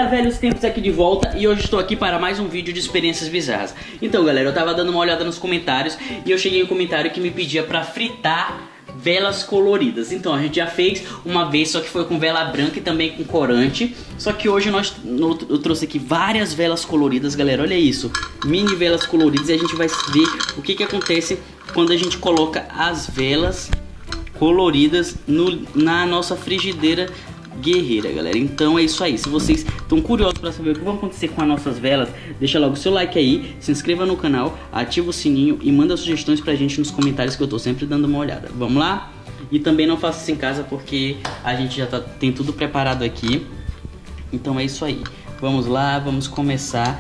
velhos tempos aqui de volta e hoje estou aqui para mais um vídeo de experiências bizarras. Então galera, eu tava dando uma olhada nos comentários e eu cheguei em um comentário que me pedia para fritar velas coloridas. Então a gente já fez uma vez, só que foi com vela branca e também com corante. Só que hoje eu trouxe aqui várias velas coloridas, galera, olha isso. Mini velas coloridas e a gente vai ver o que acontece quando a gente coloca as velas coloridas na nossa frigideira guerreira, galera. Então é isso aí. Se vocês estão curiosos para saber o que vai acontecer com as nossas velas, deixa logo o seu like aí, se inscreva no canal, ativa o sininho e manda sugestões pra gente nos comentários que eu tô sempre dando uma olhada. Vamos lá? E também não faça isso em casa porque a gente já tem tudo preparado aqui. Então é isso aí. Vamos lá, vamos começar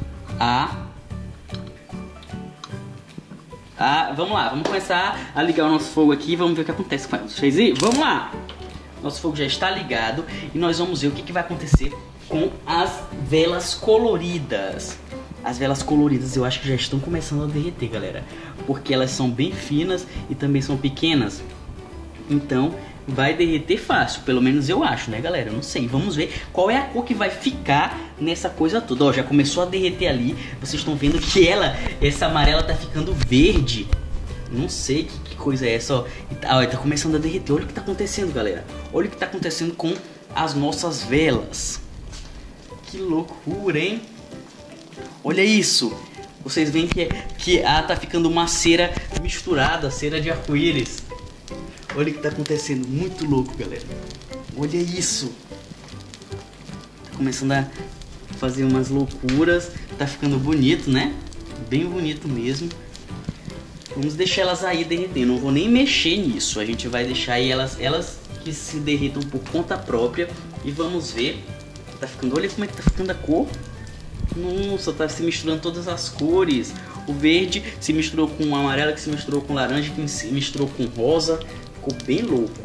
vamos começar a ligar o nosso fogo aqui. Vamos ver o que acontece com elas. Vamos lá! Nosso fogo já está ligado e nós vamos ver o que vai acontecer com as velas coloridas. As velas coloridas eu acho que já estão começando a derreter, galera, porque elas são bem finas e também são pequenas. Então vai derreter fácil, pelo menos eu acho, né, galera? Eu não sei, vamos ver qual é a cor que vai ficar nessa coisa toda. Ó, já começou a derreter ali. Vocês estão vendo que essa amarela tá ficando verde. Não sei que coisa é essa, ó. Tá começando a derreter. Olha o que tá acontecendo, galera. Olha o que tá acontecendo com as nossas velas. Que loucura, hein? Olha isso. Vocês veem que tá ficando uma cera misturada, cera de arco-íris. Olha o que tá acontecendo. Muito louco, galera. Olha isso. Tá começando a fazer umas loucuras. Tá ficando bonito, né? Bem bonito mesmo. Vamos deixar elas aí derretendo, não vou nem mexer nisso. A gente vai deixar aí elas que se derretam por conta própria. E vamos ver. Tá ficando, olha como é que tá ficando a cor. Nossa, tá se misturando todas as cores. O verde se misturou com o amarelo, que se misturou com laranja, que se misturou com rosa. Ficou bem louco.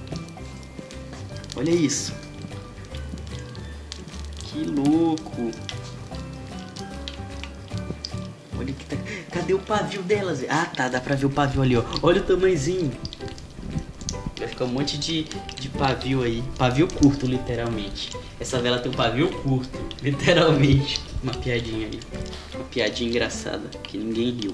Olha isso. Que louco. Olha que tá... Cadê o pavio delas? Ah, tá, dá pra ver o pavio ali, ó. Olha o tamanhozinho. Vai ficar um monte de pavio aí. Pavio curto, literalmente. Essa vela tem um pavio curto, literalmente. Uma piadinha aí. Uma piadinha engraçada, que ninguém riu.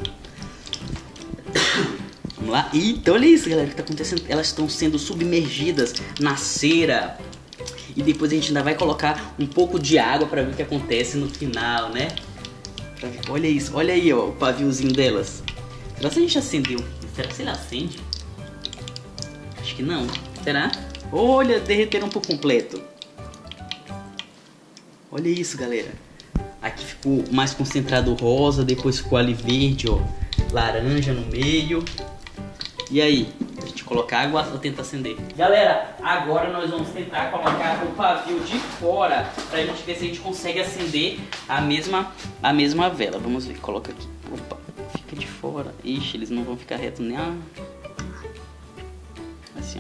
Vamos lá. Então olha isso, galera, o que tá acontecendo. Elas estão sendo submergidas na cera. E depois a gente ainda vai colocar um pouco de água pra ver o que acontece no final, né? Olha isso, olha aí, ó, o paviozinho delas. Será que a gente acendeu? Será que ele acende? Acho que não. Será? Olha, derreteram por completo. Olha isso, galera. Aqui ficou mais concentrado rosa, depois ficou ali verde, ó. Laranja no meio. E aí? A gente colocar água ou tentar acender? Galera, agora nós vamos tentar colocar o pavio de fora pra gente ver se a gente consegue acender a mesma vela. Vamos ver, coloca aqui. Opa, fica de fora. Ixi, eles não vão ficar retos nem a... Assim,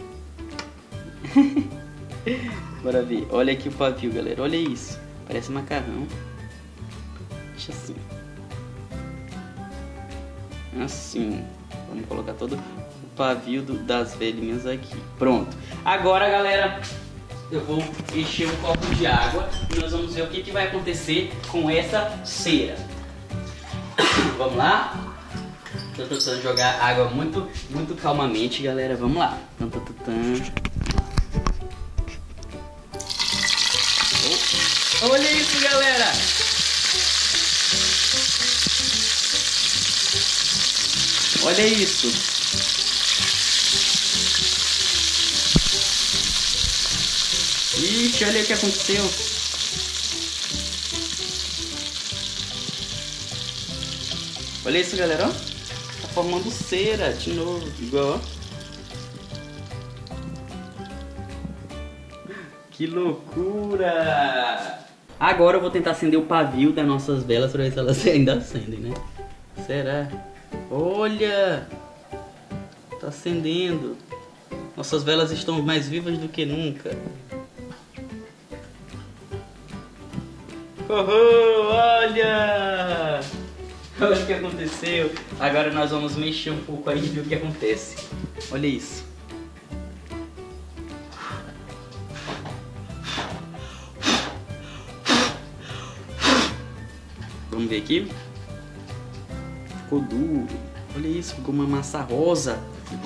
ó. Bora ver. Olha aqui o pavio, galera. Olha isso. Parece macarrão. Deixa assim. Assim. Vamos colocar todo o pavio das velhinhas aqui. Pronto. Agora, galera, eu vou encher um copo de água e nós vamos ver o que vai acontecer com essa cera. Vamos lá? Tô tentando jogar água muito calmamente, galera. Vamos lá. Olha isso, galera. Olha isso. Ixi, olha o que aconteceu. Olha isso, galera, ó. Tá formando cera de novo, igual, ó. Que loucura! Agora eu vou tentar acender o pavio das nossas velas pra ver se elas ainda acendem, né? Será? Olha! Tá acendendo. Nossas velas estão mais vivas do que nunca. Oh, olha! Olha o que aconteceu. Agora nós vamos mexer um pouco aí e ver o que acontece. Olha isso. Vamos ver aqui. Ficou duro. Olha isso, ficou uma massa rosa.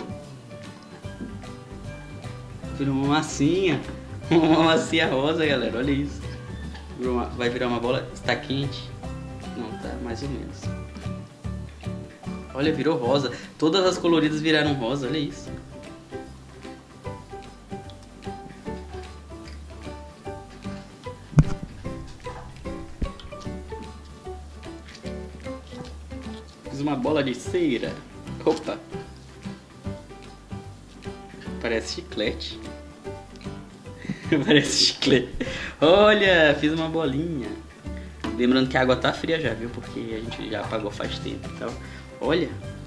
Virou uma massinha. Uma massinha rosa, galera. Olha isso. Vai virar uma bola. Está quente. Não, tá mais ou menos. Olha, virou rosa. Todas as coloridas viraram rosa. Olha isso. Fiz uma bola de cera. Opa. Parece chiclete. Parece chiclete. Olha, fiz uma bolinha. Lembrando que a água tá fria já, viu? Porque a gente já apagou faz tempo. Então, olha.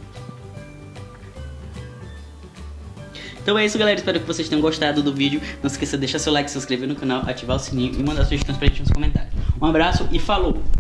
Então é isso, galera. Espero que vocês tenham gostado do vídeo. Não se esqueça de deixar seu like, se inscrever no canal, ativar o sininho e mandar sugestões pra gente nos comentários. Um abraço e falou!